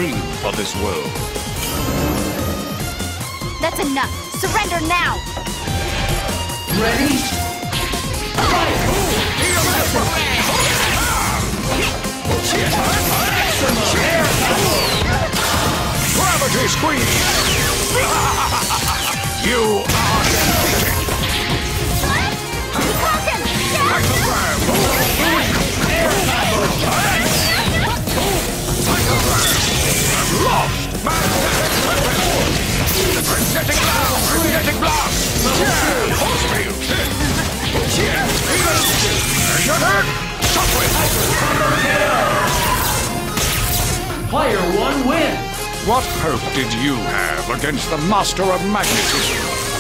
dream for this world. That's enough. Surrender now. Ready? Gravity squeeze! You are defeated! Lost! Magnetic blast! Magnetic blast! Force field! Your turn! Shockwave! Player 1 wins! What hope did you have against the master of magnetism?